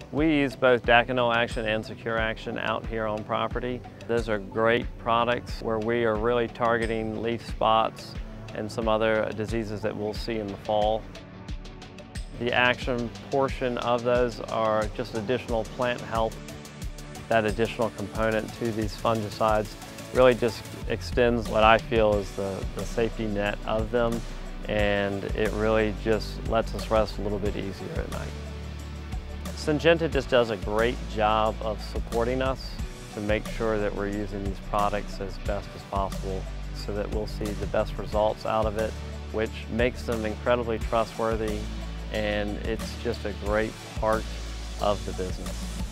We use both Daconil Action and Secure Action out here on property. Those are great products where we are really targeting leaf spots and some other diseases that we'll see in the fall. The action portion of those are just additional plant health. That additional component to these fungicides really just extends what I feel is the safety net of them, and it really just lets us rest a little bit easier at night. Syngenta just does a great job of supporting us to make sure that we're using these products as best as possible so that we'll see the best results out of it, which makes them incredibly trustworthy, and it's just a great part of the business.